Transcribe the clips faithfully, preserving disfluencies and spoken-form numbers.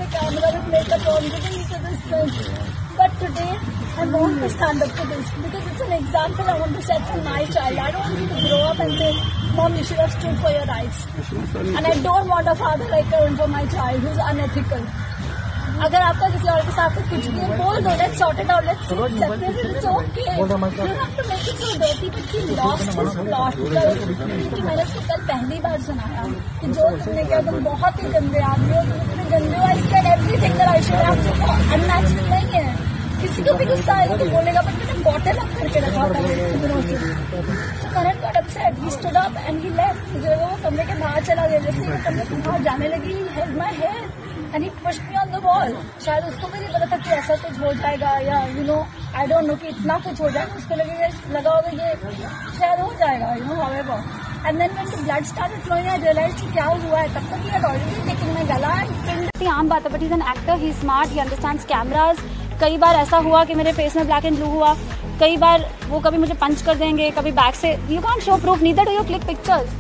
the camera with makeup on, getting into this thing. But today, I want to stand up to this because it's an example I want to set for my child. I don't want you to grow up and say, Mom, you should have stood for your rights. And I don't want a father like Karan for my child who's unethical. अगर आपका किसी और के साथ कुछ भी है बोल दो, let's sort it out, let's separate it, it's okay. You don't have to make it so dirty, but he lost his plot. क्योंकि मैंने उसको कल पहली बार सुनाया कि जो तुमने किया तुम बहुत ही गंदे आदमी हो, तुम इतने गंदे हो. I said everything that I should have done. Unnatural नहीं है, किसी को भी गुस्सा आएगा तो बोलेगा, बट मैंने बॉटल अप करके रखा था दिनों से. So Karan got upset, he stood up and he left. जो वो कमरे के बाहर चला गया, जैसे वो कमरे के बाहर जाने लगी, he held my hair. And he pushed me on the wall. शायद उसको भी नहीं पता था कि ऐसा कुछ हो जाएगा या you know I don't know कि इतना कुछ हो जाएगा. उसको लगेगा लगा होगा ये शायद हो जाएगा, you know however. And then when the blood started flowing, I realized कि क्या हुआ है. तब तक he had already taken my गला and pinned. आम बात है, but he's an actor, he's smart, he understands cameras. कई बार ऐसा हुआ कि मेरे फेस में ब्लैक एंड ब्लू हुआ. कई बार वो कभी मुझे पंच कर देंगे, कभी बैक से. You can't show proof, neither do you click pictures.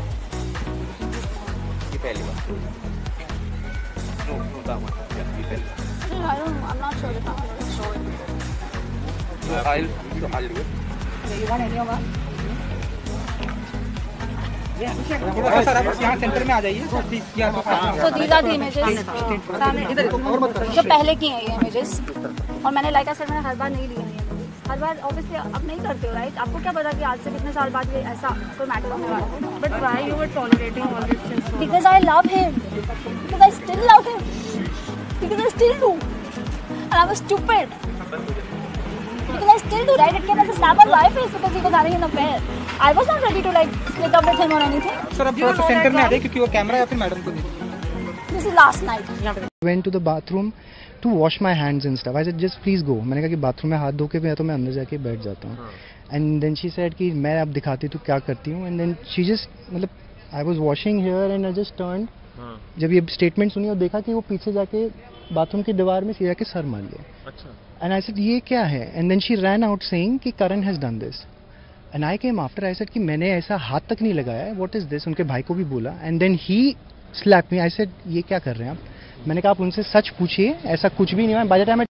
I don't know. I'm not sure if I'm going to show it. Uh, I'll, so I'll do it. Do you want any of us? थोड़ा सा आप यहाँ centre में आ जाइए. So these are the images. जो पहले की हैं ये images. और मैंने लाइक सर मैंने हर बार नहीं ली है. हर बार ऑब्वियसली आप नहीं करते हो, राइट? आपको क्या पता कि आज से कितने साल बाद ये ऐसा कोई मैटर होने वाला है. But why you were tolerating all this since so long? Because I love him. Because I still love him. Because I still do. And I was stupid. Because I still do, right? It came as a slap on my face because he was having an affair. I was not ready to like split up with him or anything. Sir अब थोड़ा सा centre में आ जाइए क्योंकि वो camera या फिर madam को देखिए. This is last night. Went to the bathroom to wash my hands and stuff. I said just please go. मैंने कहा कि बाथरूम में हाथ धो के या तो मैं अंदर जाके बैठ जाता हूँ. And then she said कि मैं अब दिखाती तो क्या करती हूँ. And then she just मतलब I was washing here and I just turned. जब ये स्टेटमेंट सुनी और देखा कि वो पीछे जाके बाथरूम की दीवार में सीधा के सर मार लिया. अच्छा. And I said ये क्या है? And then she ran out saying कि Karan has done this. And I came after. I said कि मैंने ऐसा हाथ तक नहीं लगाया है. What is this? उनके भाई को भी बोला. And then he slapped me. I said ये क्या कर रहे हैं आप? मैंने कहा आप उनसे सच पूछिए, ऐसा कुछ भी नहीं हुआ. By the time I